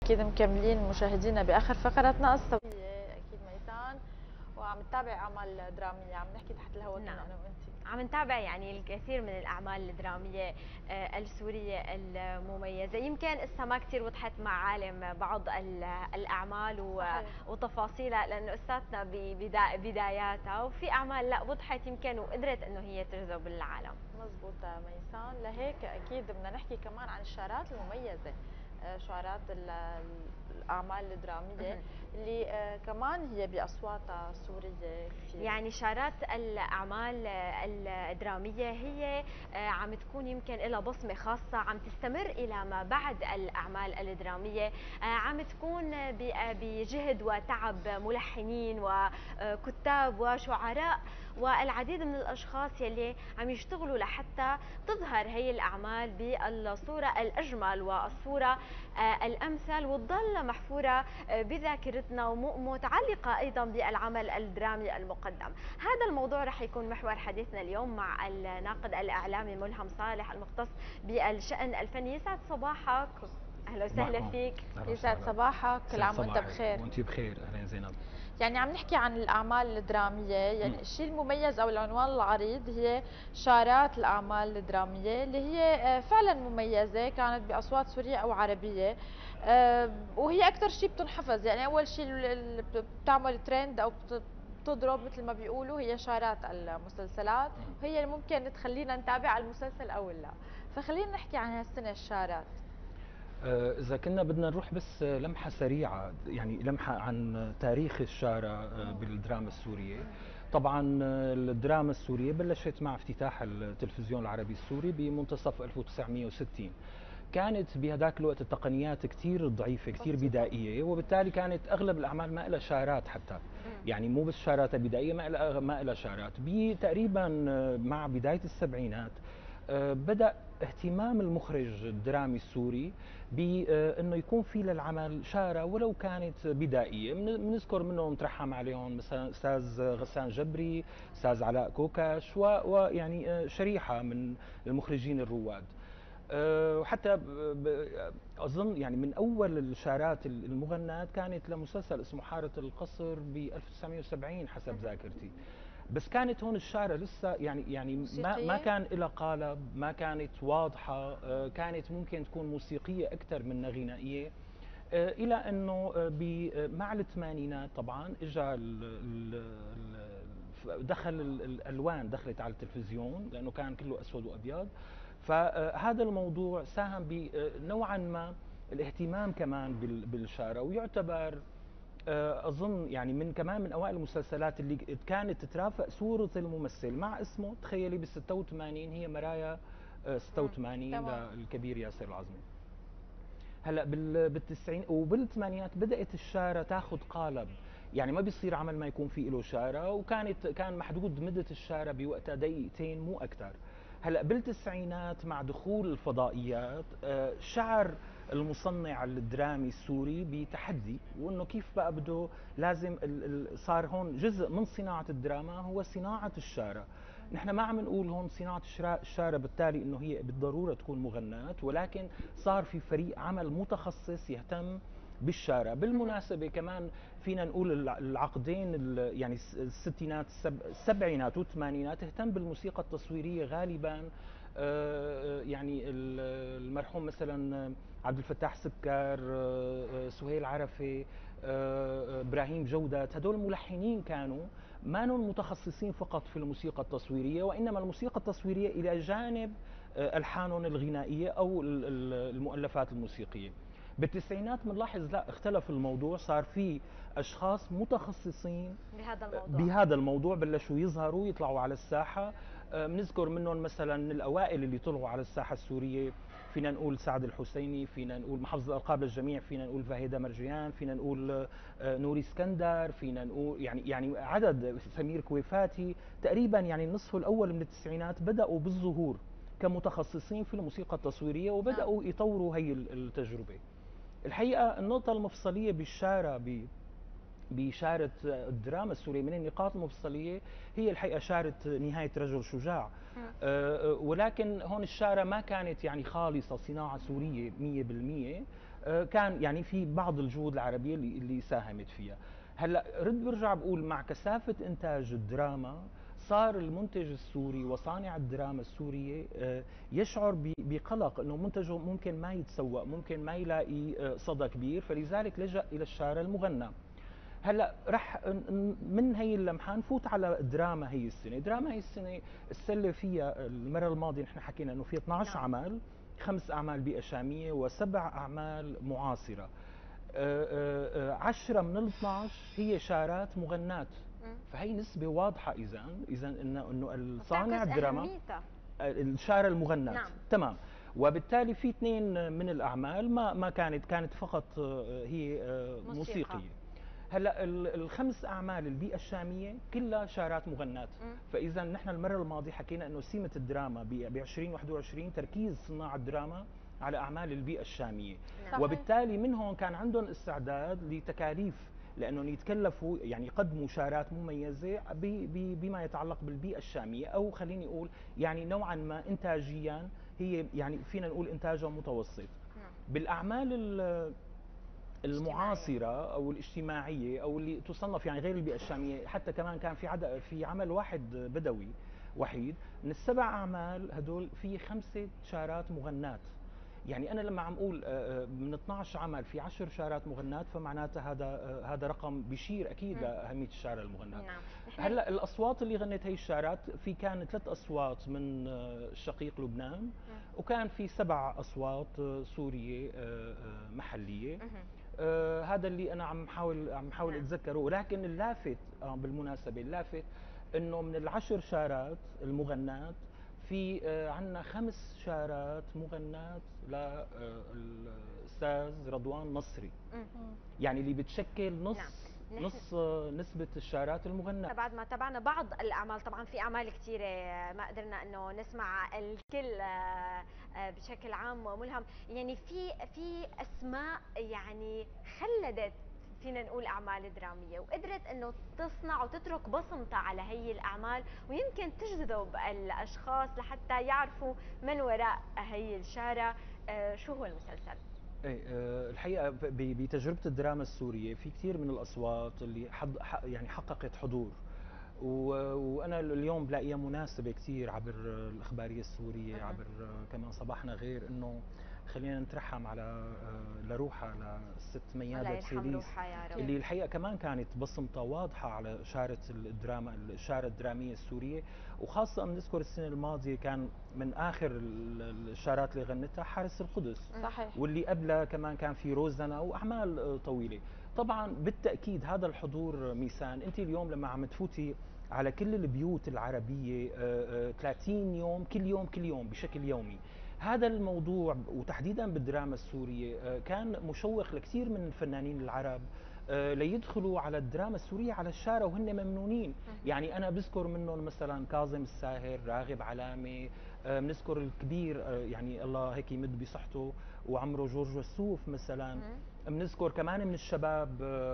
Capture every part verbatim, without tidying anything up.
أكيد مكملين مشاهدينا بآخر فقرتنا الصوتية، أكيد ميسان، وعم نتابع أعمال درامية، عم نحكي تحت الهواء كنا نعم. أنا وأنتِ. عم نتابع يعني الكثير من الأعمال الدرامية آه، السورية المميزة. يمكن إسا ما كثير وضحت مع عالم بعض ال- الأعمال و- صحيح. وتفاصيلها، لأنه إساتنا ببداياتها، وفي أعمال لا وضحت يمكن وقدرت إنه هي تجذب العالم. مزبوطة ميسان، لهيك أكيد بدنا نحكي كمان عن الشارات المميزة، آه، شعارات ال- ال- الأعمال الدرامية مهم. اللي آه، كمان هي بأصواتها سورية كثير. يعني شارات الأعمال الدرامية هي آه، عم تكون يمكن لها بصمة خاصة عم تستمر إلى ما بعد الأعمال الدرامية. آه، عم تكون ب- بجهد وتعب ملحنين وكتاب وشعراء والعديد من الأشخاص يلي عم يشتغلوا لحتى تظهر هي الأعمال بالصورة الأجمل والصورة آه، الأمثل، وتضل محفورة آه، بذاكرتنا ومتعلقة أيضا بالعمل الدرامي المقدم. هذا الموضوع رح يكون محور حديثنا اليوم مع الناقد الإعلامي ملهم صالح المختص بالشأن الفني. يسعد صباحك، أهلا وسهلا صباحكم. فيك. اهلا يسعد وسهلا. صباحك، كل سعد عام وأنت صباحك بخير. وانت بخير. اهلا زينب. يعني عم نحكي عن الأعمال الدرامية، يعني مم. الشيء المميز أو العنوان العريض هي شارات الأعمال الدرامية اللي هي آه، فعلا مميزة، كانت بأصوات سورية أو عربية، آه، وهي أكثر شيء بتنحفظ. يعني أول شيء اللي بتعمل ترند أو بت- بتضرب مثل ما بيقولوا هي شارات المسلسلات، مم. وهي اللي ممكن تخلينا نتابع المسلسل أو لا. فخلينا نحكي عن هالسنة الشارات. آه، اذا كنا بدنا نروح بس لمحه سريعه، يعني لمحه عن تاريخ الشارع آه، بالدراما السوريه. طبعا آه، الدراما السوريه بلشت مع افتتاح التلفزيون العربي السوري بمنتصف ألف وتسعمئة وستين. كانت بهذاك الوقت التقنيات كثير ضعيفه، كثير بسيطة. بدائيه، وبالتالي كانت اغلب الاعمال ما لها شارات حتى. يعني مو بس شارات بدائيه، ما لها ما لها شارات. بتقريبا آه، مع بدايه السبعينات آه، بدأ اهتمام المخرج الدرامي السوري بانه يكون في للعمل شاره ولو كانت بدائيه. بنذكر منهم ترحم عليهم مثلا استاذ غسان جبري، استاذ علاء كوكاش، و- ويعني آه، شريحه من المخرجين الرواد. آه، وحتى ب- ب- اظن يعني من اول الشارات المغنات كانت لمسلسل اسمه حاره القصر ب ألف وتسعمئة وسبعين حسب ذاكرتي. بس كانت هون الشارة لسه يعني يعني ما ما موسيقية. كان لها قالب، ما كانت واضحة، آه، كانت ممكن تكون موسيقية أكثر منها غنائية. آه، إلى أنه آه، ب- آه، مع الثمانينات طبعا إجا ال- ال- ال- دخل ال- الألوان، دخلت على التلفزيون لأنه كان كله أسود وأبيض. فهذا الموضوع ساهم بنوعا ما الاهتمام كمان بال- بالشارة، ويعتبر آه، اظن يعني من كمان من اوائل المسلسلات اللي كانت تترافق صوره الممثل مع اسمه. تخيلي بال ستة وثمانين هي مرايا آه، ستة وثمانين تمام. للكبير ياسر العظمي. هلا بال بالتسعين وبالثمانينات بدات الشاره تاخذ قالب، يعني ما بيصير عمل ما يكون في له شاره، وكانت كان محدود مده الشاره بوقتها دقيقتين مو اكثر. هلا بالتسعينات مع دخول الفضائيات آه، شعر المصنع الدرامي السوري بتحدي، وانه كيف بقى بده لازم ال- ال- صار هون جزء من صناعه الدراما هو صناعه الشاره. نحن ما عم نقول هون صناعه الشرا- الشاره بالتالي انه هي بالضروره تكون مغنات، ولكن صار في فريق عمل متخصص يهتم بالشارع. بالمناسبة كمان فينا نقول الع- العقدين ال- يعني الس- الستينات السب- السبعينات والثمانينات اهتم بالموسيقى التصويرية غالبا. آه، يعني ال- المرحوم مثلا عبد الفتاح سكر، آه، آه، سهيل عرفة، آه، آه، ابراهيم جودات، هدول ملحنين كانوا ما نون متخصصين فقط في الموسيقى التصويرية، وإنما الموسيقى التصويرية إلى جانب آه، ألحانهم الغنائية أو ال- ال- المؤلفات الموسيقية. بالتسعينات بنلاحظ لا، اختلف الموضوع، صار في أشخاص متخصصين بهذا آه، الموضوع. بهذا الموضوع، بلشوا يظهروا يطلعوا على الساحة. آه، بنذكر منهم مثلا من الأوائل اللي طلعوا على الساحة السورية فينا نقول سعد الحسيني، فينا نقول محافظ الألقاب للجميع، فينا نقول فهيدة مرجيان، فينا نقول آه، نوري اسكندر، فينا نقول يعني يعني عدد، سمير كويفاتي. تقريبا يعني النصف الأول من التسعينات بدأوا بالظهور كمتخصصين في الموسيقى التصويرية، نعم. وبدأوا يطوروا هي التجربة. الحقيقة النقطة المفصلية بالشارع ب بشارة الدراما السورية من النقاط المفصلية هي الحقيقة شارة نهاية رجل شجاع. آه، ولكن هون الشارة ما كانت يعني خالصة صناعة سورية مية بالمية. كان يعني في بعض الجهود العربيه اللي اللي ساهمت فيها. هلا رد برجع بقول مع كثافه انتاج الدراما صار المنتج السوري وصانع الدراما السوريه يشعر بقلق انه منتجه ممكن ما يتسوق، ممكن ما يلاقي صدى كبير، فلذلك لجأ الى الشارع المغنى. هلا رح من هي اللمحه نفوت على دراما هي السنه، دراما هي السنه السله فيها المره الماضيه نحن حكينا انه في اثنعش نعم. عمل، خمس اعمال بيئه شاميه وسبع اعمال معاصره. عشرة من ال اثنعش هي شارات مغنات، فهي نسبه واضحه اذا اذا انه انه الصانع الدراما الشارع المغنات نعم. تمام. وبالتالي في اثنين من الاعمال ما ما كانت كانت فقط هي موسيقيه. هلا الخمس اعمال البيئه الشاميه كلها شارات مغنات، فاذا نحن المره الماضيه حكينا انه سمه الدراما ب ألفين وواحد وعشرين تركيز صناع الدراما على اعمال البيئه الشاميه، صحيح. وبالتالي من هون كان عندهم استعداد لتكاليف لانهم يتكلفوا يعني يقدموا شارات مميزه بما يتعلق بالبيئه الشاميه، او خليني اقول يعني نوعا ما انتاجيا هي يعني فينا نقول انتاجها متوسط. بالاعمال المعاصرة أو الاجتماعية أو اللي تصنف يعني غير البيئة الشامية، حتى كمان كان في عدد في عمل واحد بدوي وحيد من السبع أعمال هدول في خمسة شارات مغنات. يعني أنا لما عم أقول من اثنعش عمل في عشر شارات مغنات فمعناتها هذا هذا رقم بيشير أكيد لأهمية الشارع المغنات. نعم. هلا الأصوات اللي غنت هي الشارات في كان ثلاث أصوات من الشقيق لبنان، م. وكان في سبع أصوات سورية محلية. آه هذا اللي انا عم حاول عم حاول نعم. اتذكره، ولكن اللافت آه بالمناسبه اللافت انه من العشر شارات المغنات في آه عندنا خمس شارات مغنات للاستاذ رضوان نصري، يعني اللي بتشكل نص نعم. نص نسبة الشارات المغناة. بعد ما تابعنا بعض الأعمال، طبعا في أعمال كثيرة ما قدرنا إنه نسمع الكل بشكل عام ملهم، يعني في في أسماء يعني خلدت فينا نقول أعمال درامية وقدرت إنه تصنع وتترك بصمتها على هي الأعمال، ويمكن تجذب الأشخاص لحتى يعرفوا من وراء هي الشارة شو هو المسلسل. ايه الحقيقه بتجربه الدراما السوريه في كثير من الاصوات اللي حض يعني حققت حضور، وانا اليوم بلاقيها مناسبه كثير عبر الاخباريه السوريه، عبر كمان صباحنا غير انه خلينا نترحم على لروحها للست ميادة بسيليس اللي الحقيقه كمان كانت بصمتها واضحه على شاره الدراما الشاره الدراميه السوريه، وخاصه بنذكر السنه الماضيه كان من اخر الشارات اللي غنتها حارس القدس، صحيح. واللي قبلها كمان كان في روزنا واعمال طويله. طبعا بالتاكيد هذا الحضور ميسان، انت اليوم لما عم تفوتي على كل البيوت العربيه ثلاثين يوم كل يوم كل يوم بشكل يومي، هذا الموضوع وتحديدا بالدراما السوريه كان مشوق لكثير من الفنانين العرب ليدخلوا على الدراما السوريه على الشارع وهن ممنونين. يعني انا بذكر منهم مثلا كاظم الساهر، راغب علامه، بنذكر الكبير يعني الله هيك يمد بصحته وعمره جورج وسوف مثلا، بنذكر كمان من الشباب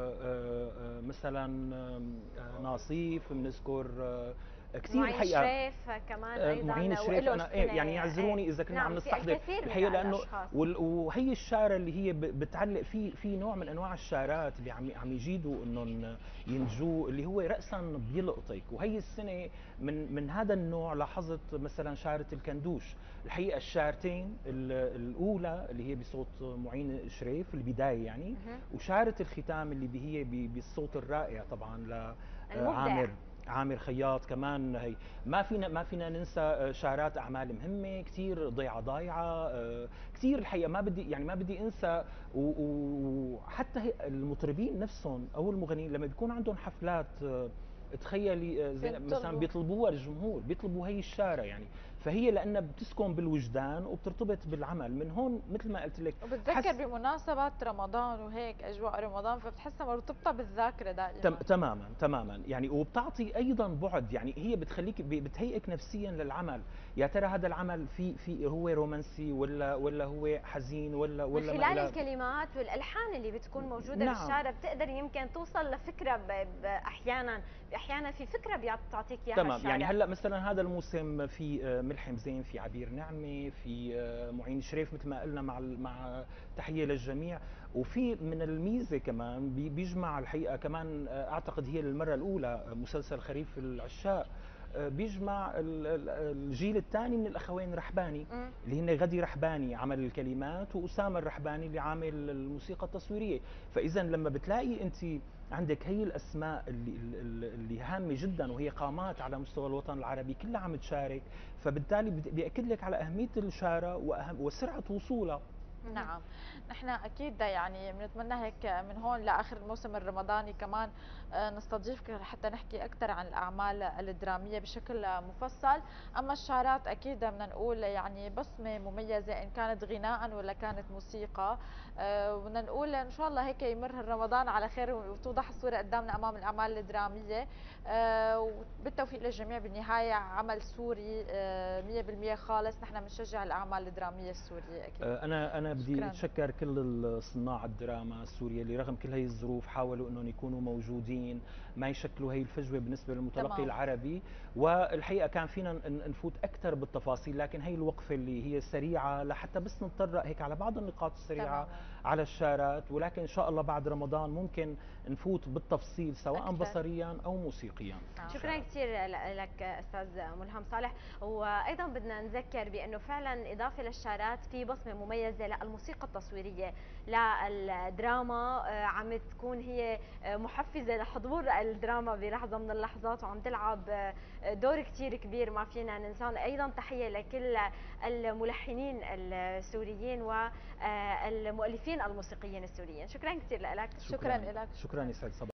مثلا ناصيف، بنذكر كثير معين شريف كمان ايضا، معين شريف انا إيه يعني يعذروني اذا كنا نعم عم نستحضر الحقيقه لانه وهي الشاره اللي هي بتعلق في في نوع من انواع الشارات اللي عم عم يجيدوا انهم ينجوا اللي هو راسا بيلقطك، وهي السنه من من هذا النوع لاحظت مثلا شاره الكندوش، الحقيقه الشارتين الاولى اللي هي بصوت معين شريف البدايه يعني، وشاره الختام اللي هي بالصوت الرائع طبعا لعامر عامر خياط كمان. هي ما فينا ما فينا ننسى شارات اعمال مهمه كثير، ضيعه ضايعه كثير الحقيقه، ما بدي يعني ما بدي انسى، وحتى المطربين نفسهم او المغنيين لما بيكون عندهم حفلات تخيلي زي مثلا بيطلبوها الجمهور، بيطلبوا هي الشارع يعني، فهي لانها بتسكن بالوجدان وبترتبط بالعمل. من هون مثل ما قلت لك وبتذكر بمناسبات رمضان وهيك اجواء رمضان، فبتحسها مرتبطه بالذاكره دائما. تماما تماما يعني، وبتعطي ايضا بعد يعني هي بتخليك بتهيئك نفسيا للعمل، يا ترى هذا العمل في في هو رومانسي ولا ولا هو حزين ولا ولا من خلال الكلمات والالحان اللي بتكون موجوده نعم. بالشارع بتقدر يمكن توصل لفكره احيانا احيانا في فكره بتعطيك اياها تمام الشارع. يعني هلا مثلا هذا الموسم في ملحم زين، في عبير نعمه، في معين شريف مثل ما قلنا، مع مع تحيه للجميع. وفي من الميزه كمان بيجمع الحقيقه كمان، اعتقد هي للمره الاولى مسلسل خريف العشاق بيجمع الجيل الثاني من الاخوين رحباني، اللي هن غدي رحباني عمل الكلمات واسامه الرحباني اللي عامل الموسيقى التصويريه. فاذا لما بتلاقي انت عندك هي الاسماء اللي اللي هامه جدا وهي قامات على مستوى الوطن العربي كلها عم تشارك، فبالتالي بياكد لك على اهميه الشاره واهم وسرعه وصولها. نعم، نحن اكيد يعني بنتمنى هيك من هون لاخر الموسم الرمضاني كمان نستضيفك حتى نحكي اكثر عن الاعمال الدراميه بشكل مفصل. اما الشارات اكيد بدنا نقول يعني بصمه مميزه ان كانت غناء ولا كانت موسيقى. بدنا نقول ان شاء الله هيك يمر رمضان على خير وتوضح الصوره قدامنا امام الاعمال الدراميه، وبالتوفيق للجميع. بالنهايه عمل سوري مية بالمية خالص، نحن بنشجع الاعمال الدراميه السوريه اكيد. انا انا بدي شكراً. اتشكر كل صناع الدراما السوريه اللي رغم كل هي الظروف حاولوا انهم يكونوا موجودين، ما يشكلوا هي الفجوه بالنسبه للمتلقي تمام. العربي. والحقيقه كان فينا نفوت اكثر بالتفاصيل، لكن هي الوقفه اللي هي سريعه لحتى بس نتطرق هيك على بعض النقاط السريعه تماما. على الشارات. ولكن ان شاء الله بعد رمضان ممكن نفوت بالتفصيل سواء أكثر. بصريا او موسيقيا. شكرا كثير لك استاذ ملهم صالح. وايضا بدنا نذكر بانه فعلا اضافه للشارات في بصمه مميزه للموسيقى التصويريه للدراما، عم تكون هي محفزه لحضور الدراما بلحظه من اللحظات، وعم تلعب دور كثير كبير ما فينا ننساه. ايضا تحيه لكل الملحنين السوريين والمؤلفين الموسيقيين السوريين. شكرا كثير لك. شكرا لك. شكرا يسعد صباحك.